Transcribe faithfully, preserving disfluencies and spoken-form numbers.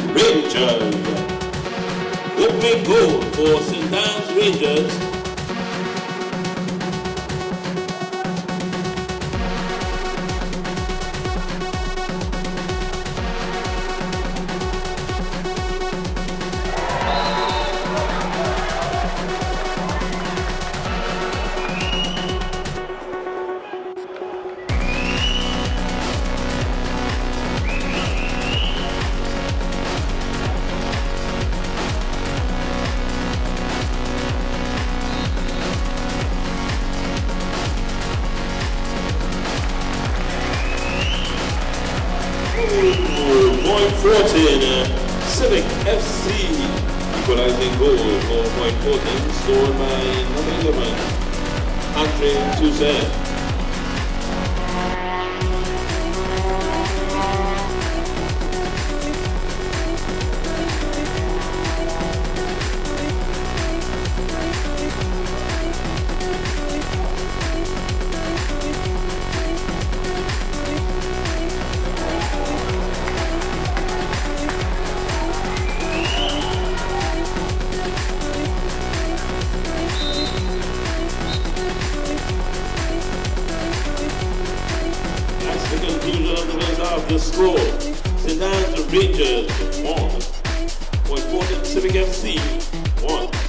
Rangers. Opening goal for Saint Anne's Rangers. Point fourteen, uh, Civic F C, equalizing goal for Point fourteen, scored by number eleven, Andre Toussaint. Of the score, Saint Anne's Rangers one, Point fourteen Civic F C one.